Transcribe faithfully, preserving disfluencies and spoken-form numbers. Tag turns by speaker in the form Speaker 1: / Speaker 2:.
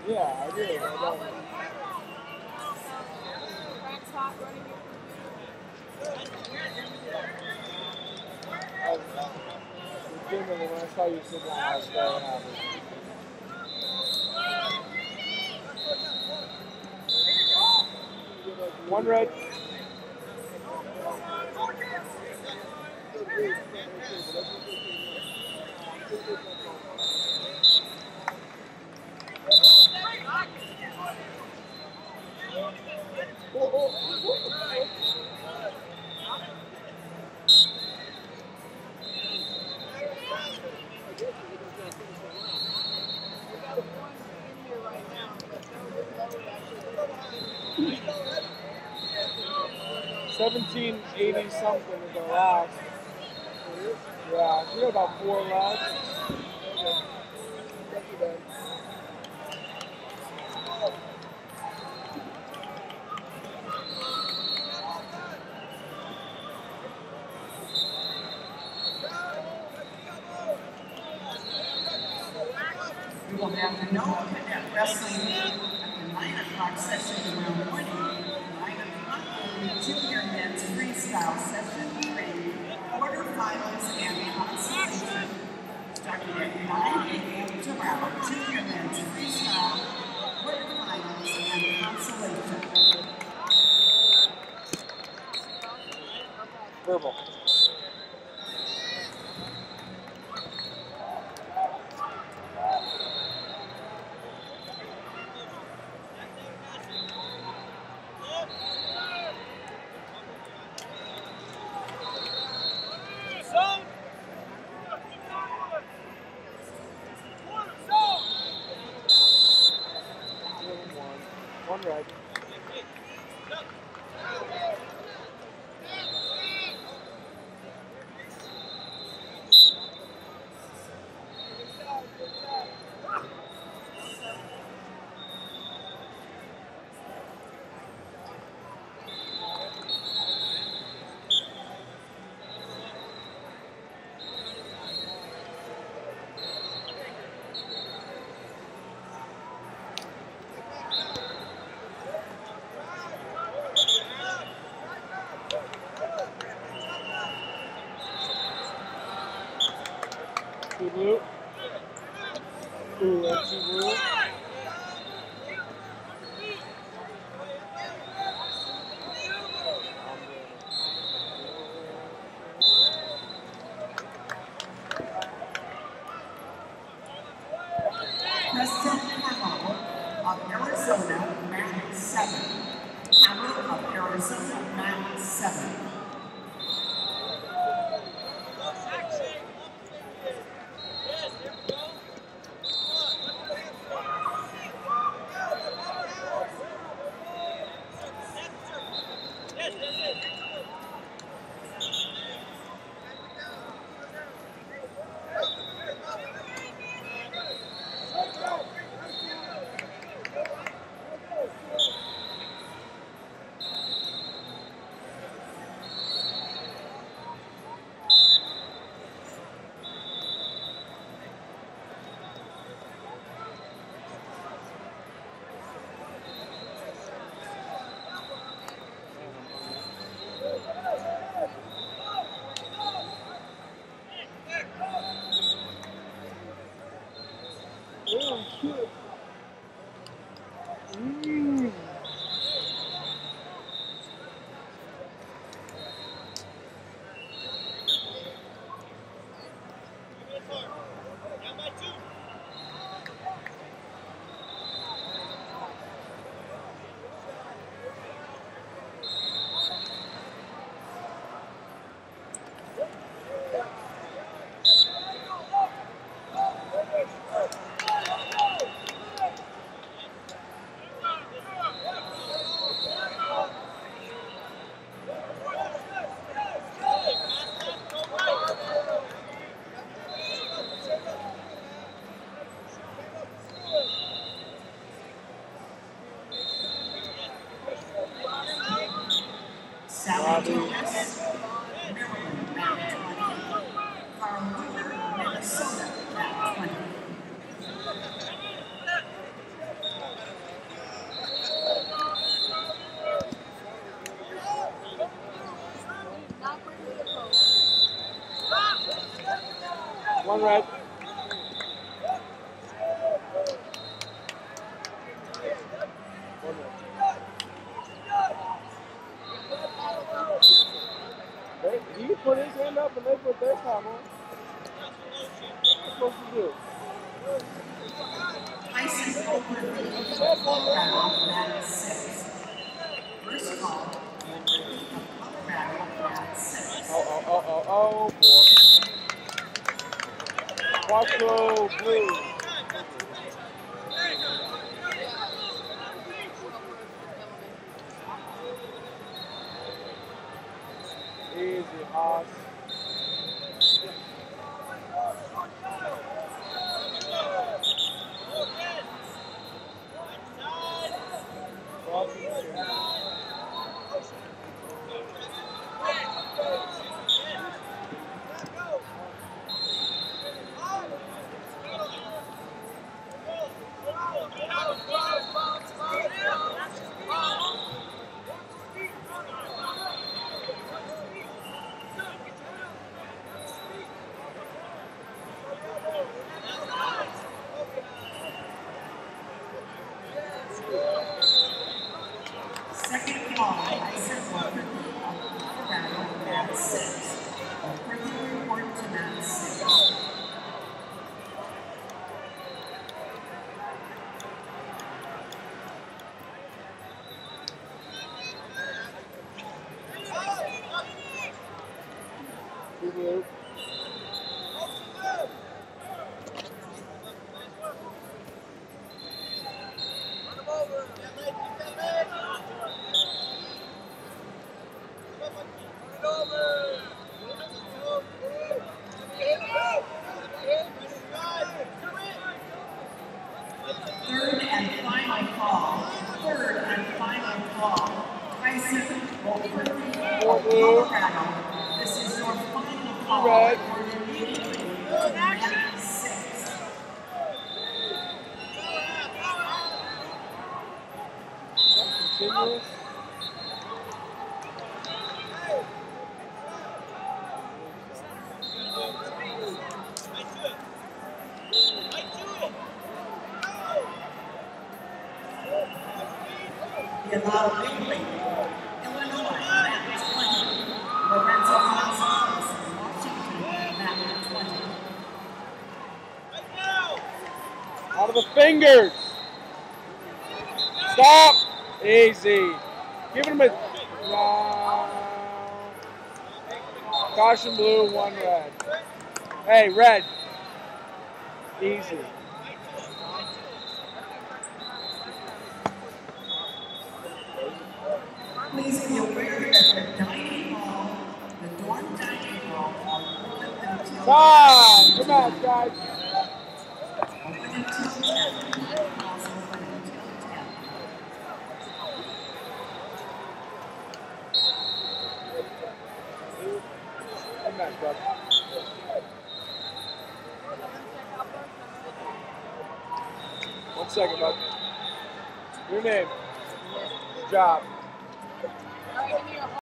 Speaker 1: Yeah, I did. I know. I was legitimately, when I saw you sit down, I was very happy. One red. seventeen eighty something is our last. Yeah, we got about four left.
Speaker 2: We will have the Nova Cadet Wrestling at the nine o'clock session tomorrow morning. nine o'clock, Junior Men's Freestyle Session three, quarterfinals and consolation. Starting at nine A M tomorrow, Junior Men's Freestyle, quarterfinals and consolation.
Speaker 1: Purple. One red. Two blue. Ooh, that's two blue.
Speaker 2: Preston Hamill of Arizona, mat seven. Hamill of Arizona, mat seven. Oh, shit. Mm. Sally Thomas, Maryland, mat twenty. Carl Wheeler, Minnesota, mat twenty.
Speaker 1: red. One red. They, he put his hand up and they put their time on. What's he supposed to do?
Speaker 2: Tyson Oakley, Colorado, mat six. First call, Colorado, mat six.
Speaker 1: Oh, oh, oh, oh, oh, boy. Quattro blue. Easy, Haas.
Speaker 2: Second call, Tyson Oakley, Colorado, mat six. Further report to mat six.
Speaker 1: Two blue.
Speaker 2: Third and final call. Third and final call. Tyson Oakley of Colorado. This is your final call.
Speaker 1: Red.
Speaker 2: You're immediately to mat six.
Speaker 1: Continuous.
Speaker 2: The allowed big league. Illinois, mat twenty. Lorenzo Gonzalez, Washington, mat twenty.
Speaker 1: Out of the fingers. Stop. Easy. Giving him a no. Caution blue, one red. Hey, red. Easy.
Speaker 2: Please be aware that the dining hall, the dorm dining hall, are open until
Speaker 1: Time. Come on, guys.
Speaker 2: open until ten. Halls open until ten.
Speaker 1: Come on, bud. One second, bud. Your name. Good job.